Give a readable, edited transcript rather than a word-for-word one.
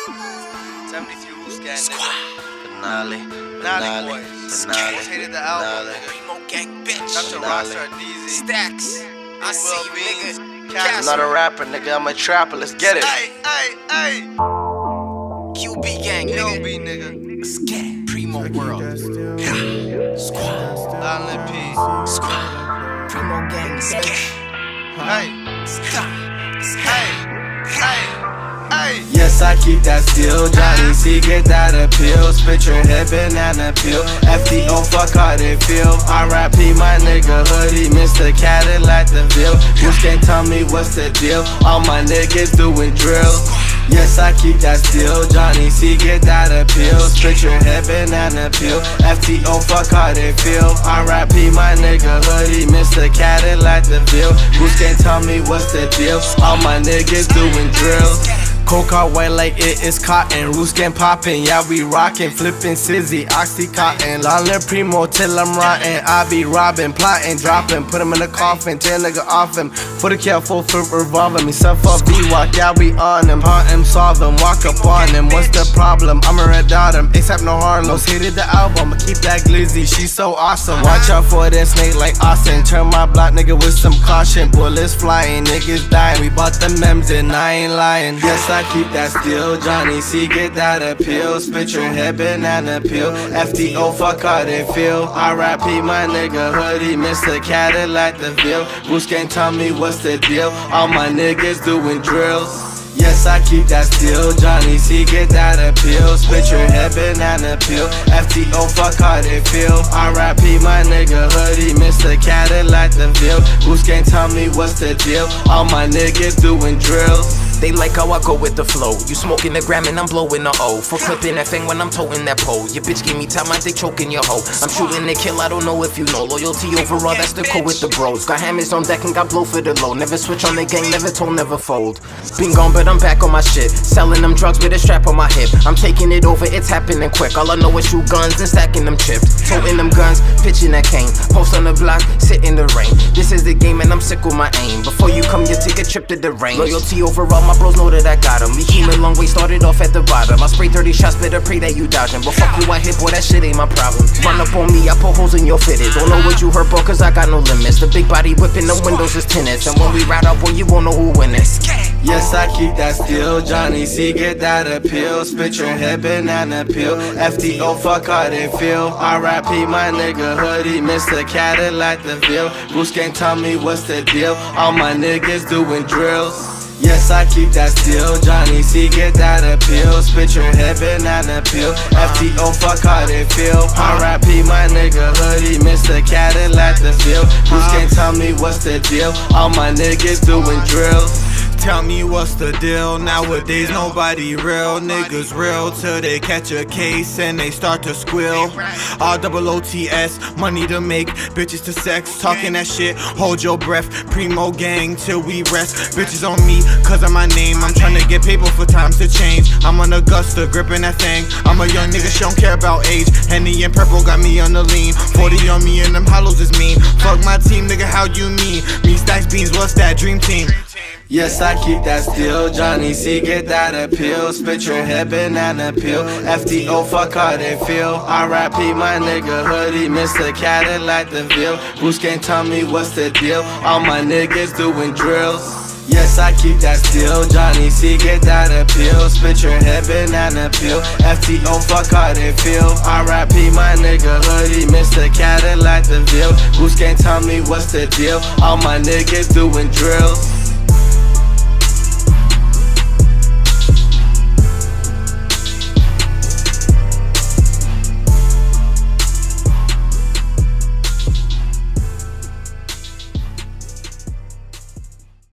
73 Roots Gang, nigga. Finale. Boys. Most hated the album, nigga. Primo Gang, bitch. Dr. Rockstar, DZ. Stacks. I see you, nigga. I'm not a rapper, nigga. I'm a trapper. Let's get it. Ay. QB Gang, QB, nigga. nigga. Let's get it. Primo World. Squad. Island P. Squad. Primo Gang, let's get it. Hey. Stop. Hey. Yes, I keep that steel. Johnny C, get that appeal. Spit your head, banana peel. FDO, fuck how they feel. RIP, my nigga hoodie. Mr. Cadillac, the Ville. Who's can't tell me what's the deal? All my niggas doing drill. Yes, I keep that steel. Johnny C, get that appeal. Spit your head, banana peel. FTO, fuck how they feel. RIP, my nigga hoodie. Mr. Cadillac, the Ville. Who's can't tell me what's the deal? All my niggas doing drill. Coke out white like it is cotton. Roots get poppin', yeah we rockin'. Flippin' Sizzy, Oxycontin. Lolin' Primo till I'm rotten. I be robbin', plottin', droppin'. Put him in a coffin, tear nigga off him. Put a careful flip revolvin'. Me self up V-Walk, yeah we on him. Hunt him, solve him, walk up on him. What's the problem? I'm a red dot him. Except no Harlows. Hated the album, I keep that glizzy. She's so awesome. Watch out for that snake like Austin. Turn my block nigga with some caution. Bullets flying, niggas dying. We bought the mems and I ain't lying. Yes, I keep that steel. Johnny C, get that appeal. Spit your head, banana peel. FDO, fuck how they feel. RIP, my nigga hoodie. Mr. Cadillac, the Ville. Who's can't tell me what's the deal? All my niggas doing drills. Yes, I keep that steel. Johnny C, get that appeal. Spit your head, banana peel. FTO, fuck how they feel. RIP, my nigga hoodie. Mr. Cadillac, the Ville. Who's can't tell me what's the deal? All my niggas doing drills. They like how I go with the flow. You smoking the gram and I'm blowing the O. For clipping that thing when I'm toting that pole. Your bitch give me time, my dick choking your hoe. I'm shooting the kill, I don't know if you know. Loyalty overall, that's the code with the bros. Got hammers on deck and got blow for the low. Never switch on the gang, never told, never fold. Been gone, but I'm back on my shit. Selling them drugs with a strap on my hip. I'm taking it over, it's happening quick. All I know is shoot guns and stacking them chips. Toting them guns, pitching that cane. Post on the block, sit in the rain. This is the game and I'm sick with my aim. Before you come, you take a trip to the range. Loyalty overall, my bros know that I got him. We came a long way, started off at the bottom. I sprayed 30 shots, better pray that you dodge him. But fuck you, I hit, boy, that shit ain't my problem. Run up on me, I put holes in your fitted. Don't know what you heard, bro, cause I got no limits. The big body whipping the windows is tennis. And when we ride out, boy, you won't know who win it. Yes, I keep that steel. Johnny C, get that appeal. Spit your head, banana peel. FTO, fuck how they feel. RIP, my nigga hoodie. Mr. Cadillac, the Ville. Bruce can't tell me what's the deal. All my niggas doing drills. Yes, I keep that steel. Johnny C, get that appeal. Spit your head, banana peel. FTO, fuck how they feel. RIP, my nigga hoodie. Mr. Cadillac, the Ville. Bruce can't tell me what's the deal. All my niggas doing drills. Tell me what's the deal. Nowadays nobody real. Niggas real till they catch a case and they start to squeal. ROOTS, money to make, bitches to sex. Talking that shit, hold your breath. Primo Gang till we rest. Bitches on me cause of my name. I'm tryna get paper for times to change. I'm on Augusta gripping that thing. I'm a young nigga, she don't care about age. Henny and purple got me on the lean. 40 on me and them hollows is mean. Fuck my team, nigga, how you mean? Me stacks beans, what's that dream team? Yes, I keep that steel. Johnny C, get that appeal. Spit your head, banana peel. FTO, fuck how they feel. RIP, my nigga hoodie. Mr. Cadillac, the Ville. Bruce can't tell me what's the deal. All my niggas doing drills. Yes, I keep that steel. Johnny C, get that appeal. Spit your head, banana peel. FTO, fuck how they feel. RIP, my nigga hoodie. Mr. Cadillac, the Ville. Bruce can't tell me what's the deal. All my niggas doing drills.